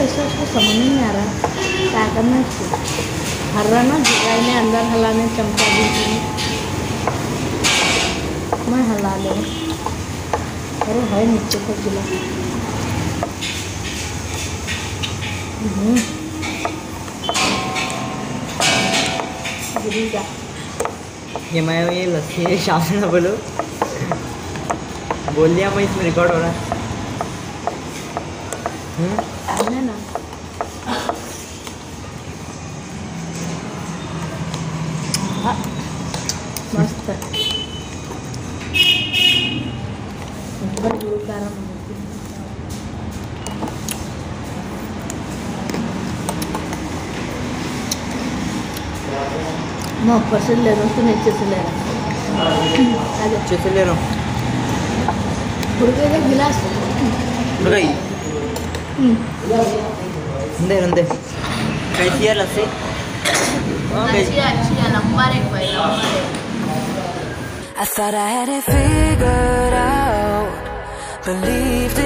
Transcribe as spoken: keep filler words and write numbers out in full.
ऐसा उसको समझ नहीं आ रहा क्या करना है। हर रहा ना जुगाने अंदर हलाने चमचा दी मैं हला ले। अरे है नीचे को गिला। गिरी जा। ये मैं ये लस्सी है शाम से ना बोलो बोल दिया मैं इसमें रिकॉर्ड हो रहा है। हम्म ना मस्त है। मैं ऊपर से ले रहा हूँ तो नीचे से ले रहा हूँ। नीचे से ले रहा हूँ का गिलास गई अंदर अंदर कैसी है लस्सी? अच्छी अच्छी है नंबर एक भाई नंबर एक। I thought I had it figured out, believed